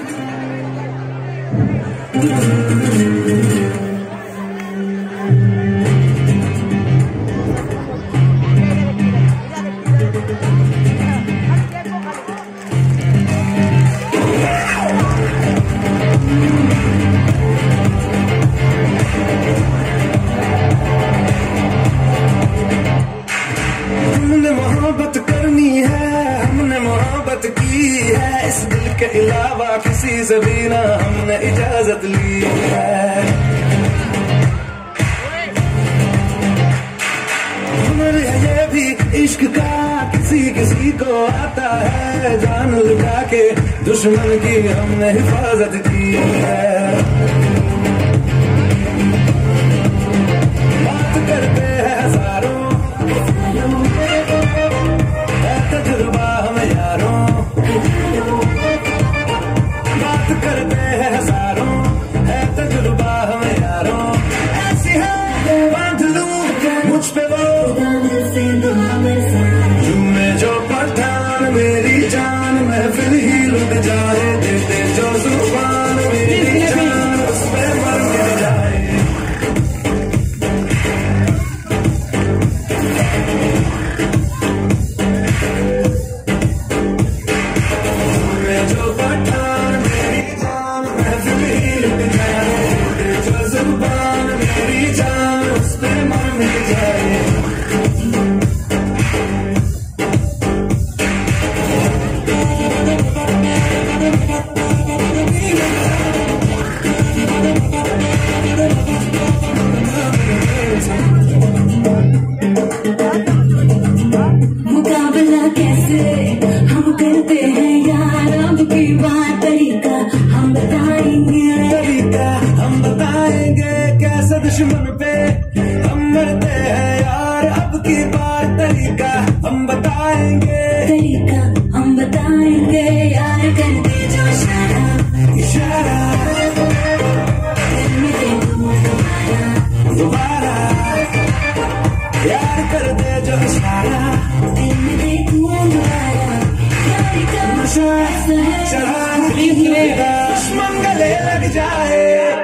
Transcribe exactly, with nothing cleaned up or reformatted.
मोहब्बत करनी है, हमने मोहब्बत की है, इस दिल के अलावा किसी से भी ना हमने इजाजत ली है। हुनर है ये भी इश्क का, किसी किसी को आता है, जान लुटा के दुश्मन की हमने हिफाजत की है। बात करते हैं हजारों, तजुर्बा हम यारों, बात करते हैं हजारों, है तजुर्बा हम यारों। ऐसी है बांध लूं मुझ पे वो झूमे जो पठान, मेरी जान महफिल ही लुट जाए, दे दे जो जुबान मेरी जान उस पे मर के जाए। मुकाबला कैसे हम करते हैं यार, अब की बात तरीका हम बताएंगे, तरीका हम बताएंगे, कैसे दुश्मन पे हम मरते हैं यार, अब की बात तरीका हम बताएंगे, तरीका हम बताएंगे यार, करते जो इशारा इशारा दिल में देखूं दोबारा दोबारा, यार कर दे जो इशारा दिल में देखूं दोबारा। यारी का नशा ऐसा है चढ़ा दुश्मन गले लग जाए।